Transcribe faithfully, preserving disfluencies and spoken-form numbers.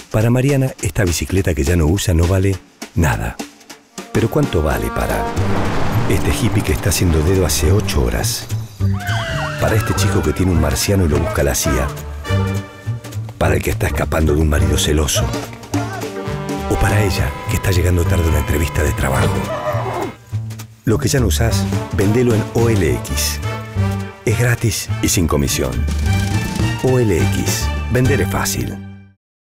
Para Mariana, esta bicicleta que ya no usa no vale nada. Pero ¿cuánto vale para este hippie que está haciendo dedo hace ocho horas? Para este chico que tiene un marciano y lo busca la C I A. Para el que está escapando de un marido celoso. O para ella, que está llegando tarde a una entrevista de trabajo. Lo que ya no usás, vendelo en O L X. Es gratis y sin comisión. O L X. Vender es fácil.